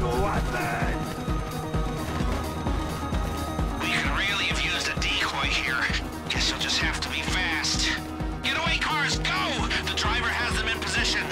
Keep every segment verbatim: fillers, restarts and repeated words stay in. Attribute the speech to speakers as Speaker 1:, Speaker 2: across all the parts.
Speaker 1: your weapon!
Speaker 2: We could really have used a decoy here. Guess you'll just have to be fast. Get away, cars, go! The driver has them in position.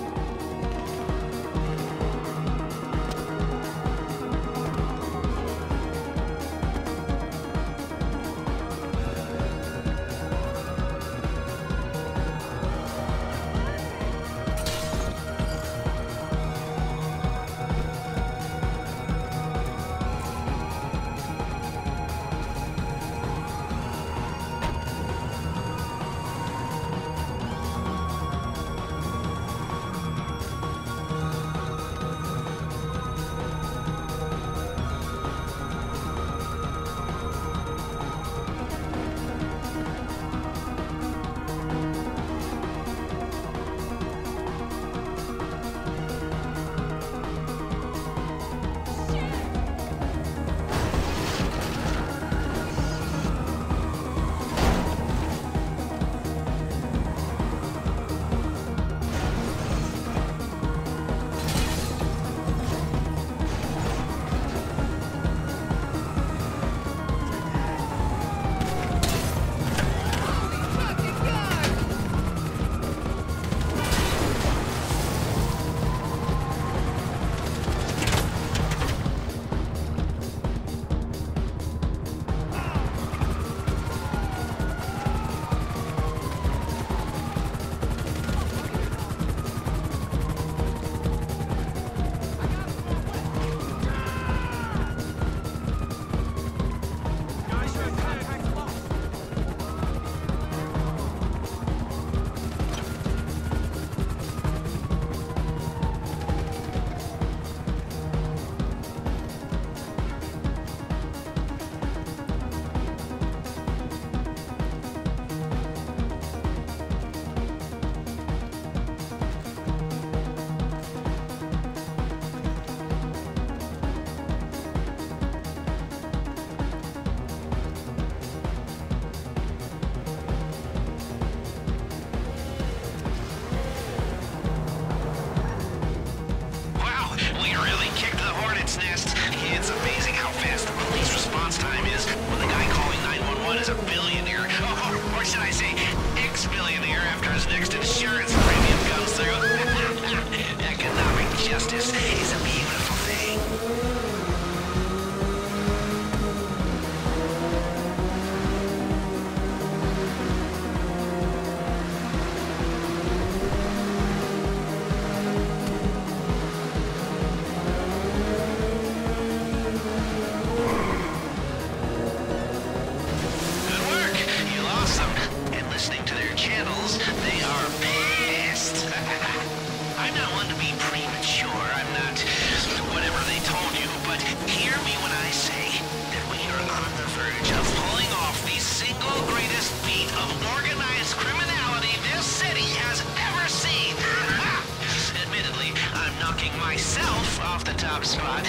Speaker 3: spot.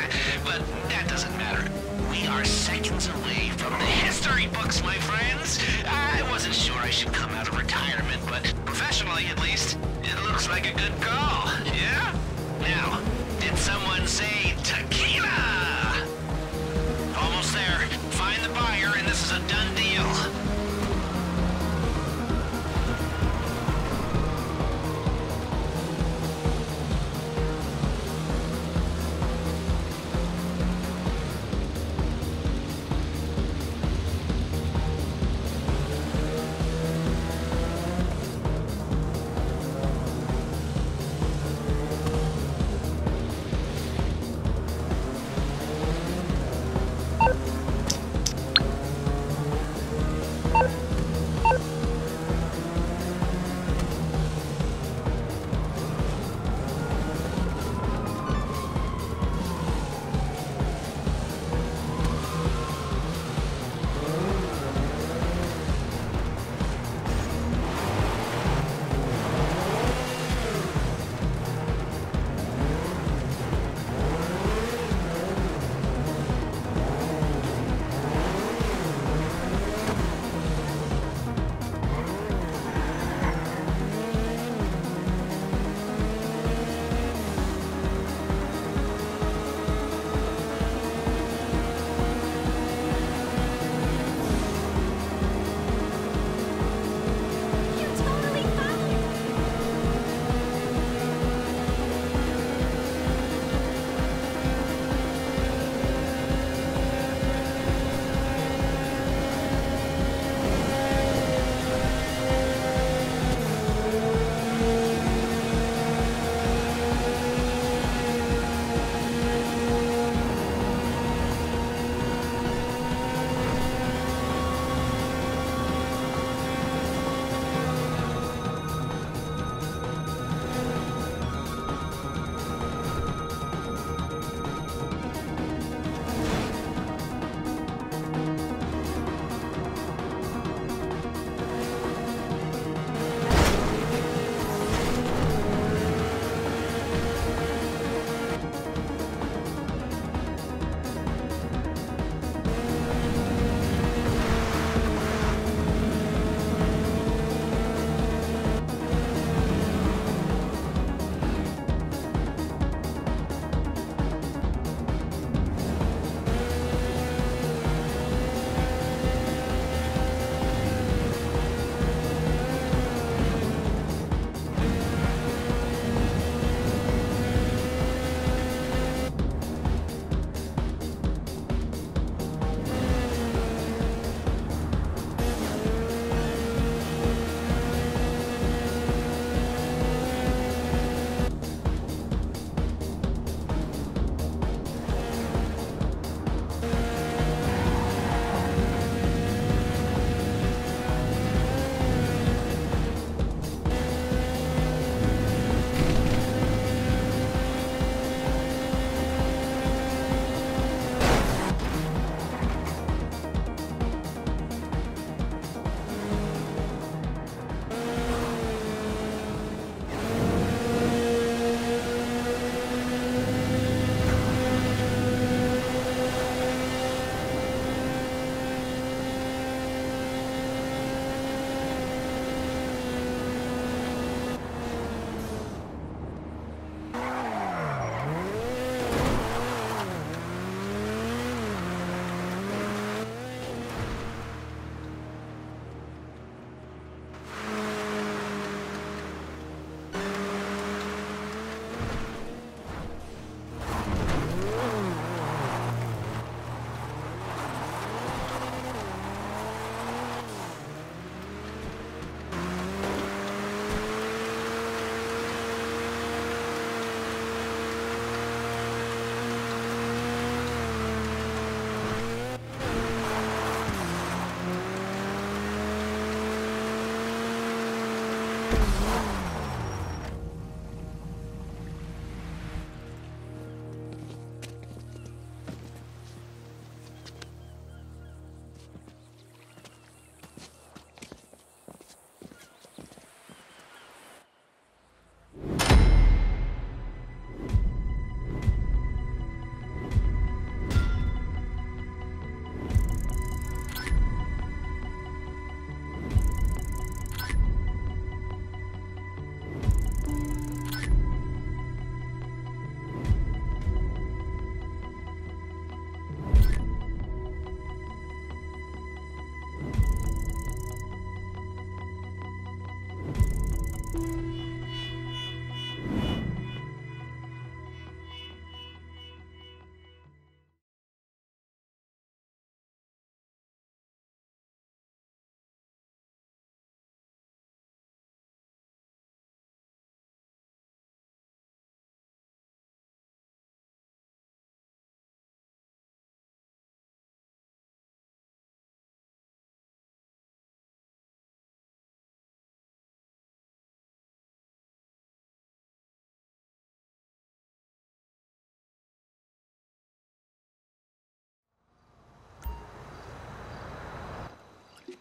Speaker 3: But that doesn't matter. We are seconds away from the history books, my friends. I wasn't sure I should come out of retirement, but professionally at least, it looks like a good call, yeah? Now, did someone say tequila? Almost there. Find the buyer and this is a done deal.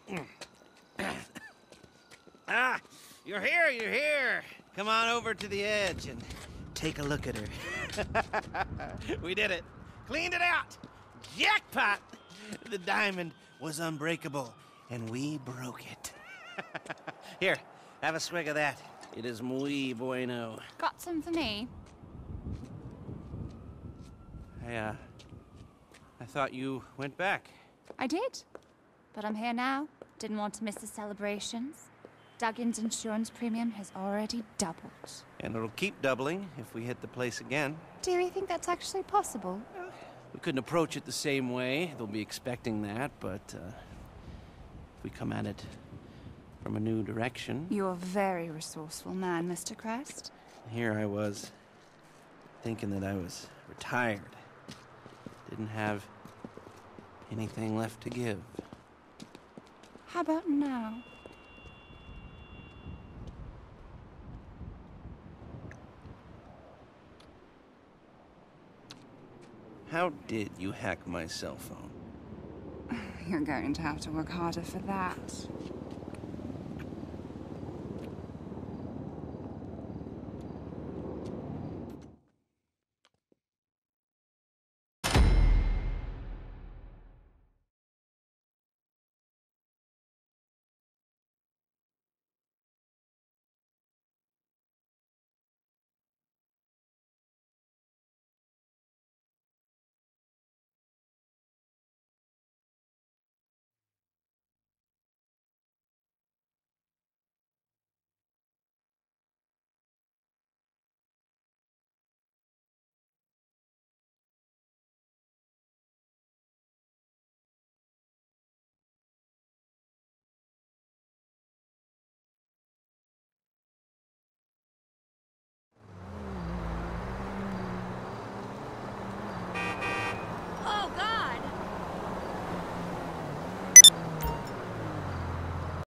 Speaker 1: Ah, you're here, you're here. Come on over to the edge and take a look at her. We did it. Cleaned it out. Jackpot! The diamond was unbreakable, and we broke it. Here, have a swig of that. It is muy bueno.
Speaker 4: Got some for me?
Speaker 1: I, uh... I thought you went back.
Speaker 4: I did. But I'm here now. Didn't want to miss the celebrations. Duggan's insurance premium has already doubled.
Speaker 1: And it'll keep doubling if we hit the place again.
Speaker 4: Do you think that's actually possible?
Speaker 1: We couldn't approach it the same way. They'll be expecting that, but, uh... if we come at it from a new direction...
Speaker 4: You're a very resourceful man, Mister Crest.
Speaker 1: Here I was, thinking that I was retired. Didn't have anything left to give.
Speaker 4: How about now?
Speaker 1: How did you hack my cell phone?
Speaker 4: You're going to have to work harder for that.